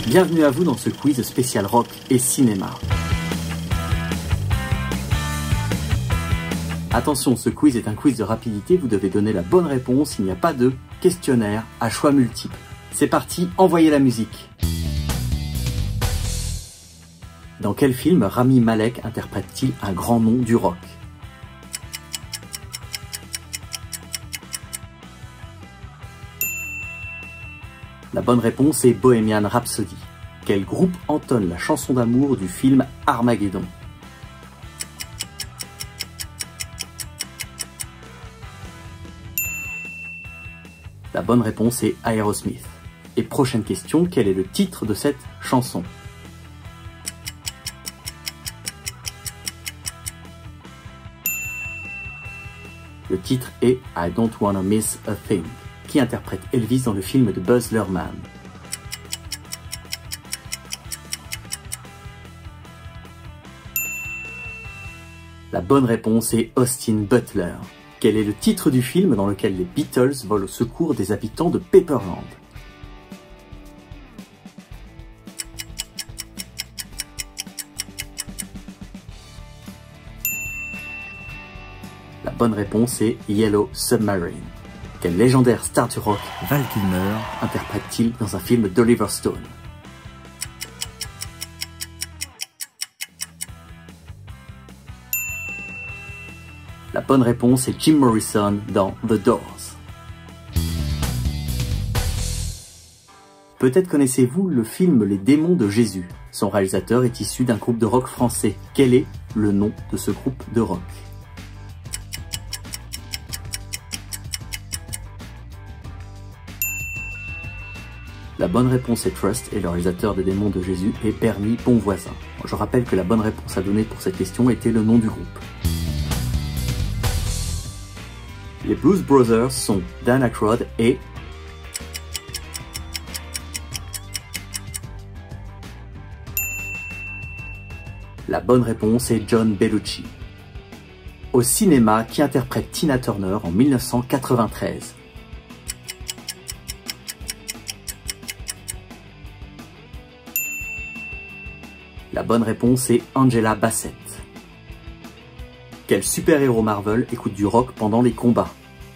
Bienvenue à vous dans ce quiz spécial rock et cinéma. Attention, ce quiz est un quiz de rapidité, vous devez donner la bonne réponse, il n'y a pas de questionnaire à choix multiples. C'est parti, envoyez la musique. Dans quel film Rami Malek interprète-t-il un grand nom du rock? La bonne réponse est Bohemian Rhapsody. Quel groupe entonne la chanson d'amour du film Armageddon? La bonne réponse est Aerosmith. Et prochaine question, quel est le titre de cette chanson? Le titre est I Don't Wanna Miss a Thing, qui interprète Elvis dans le film de Baz Luhrmann. La bonne réponse est Austin Butler. Quel est le titre du film dans lequel les Beatles volent au secours des habitants de Paperland? La bonne réponse est Yellow Submarine. Quel légendaire star du rock, Val Kilmer, interprète-t-il dans un film d'Oliver Stone? La bonne réponse est Jim Morrison dans The Doors. Peut-être connaissez-vous le film Les Démons de Jésus. Son réalisateur est issu d'un groupe de rock français. Quel est le nom de ce groupe de rock? La bonne réponse est Trust et le réalisateur des Démons de Jésus est Bernie Bonvoisin. Je rappelle que la bonne réponse à donner pour cette question était le nom du groupe. Les Blues Brothers sont Dan Aykroyd et la bonne réponse est John Belushi. Au cinéma, qui interprète Tina Turner en 1993? La bonne réponse est Angela Bassett. Quel super-héros Marvel écoute du rock pendant les combats?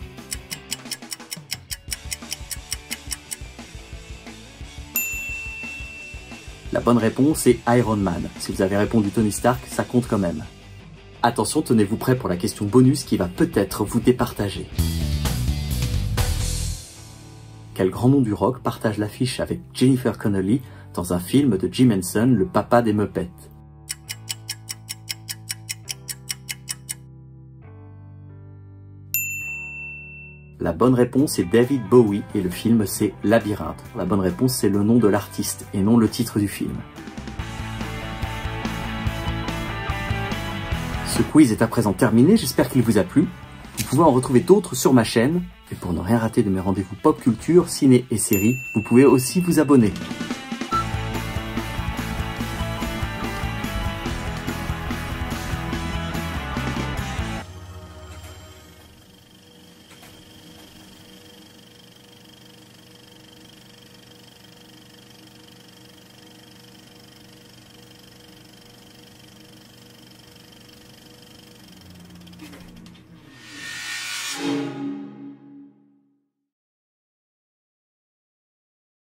La bonne réponse est Iron Man. Si vous avez répondu Tony Stark, ça compte quand même. Attention, tenez-vous prêts pour la question bonus qui va peut-être vous départager. Quel grand nom du rock partage l'affiche avec Jennifer Connelly dans un film de Jim Henson, le papa des Muppets? La bonne réponse est David Bowie et le film c'est Labyrinthe. La bonne réponse c'est le nom de l'artiste et non le titre du film. Ce quiz est à présent terminé, j'espère qu'il vous a plu. Vous pouvez en retrouver d'autres sur ma chaîne. Et pour ne rien rater de mes rendez-vous pop culture, ciné et séries, vous pouvez aussi vous abonner.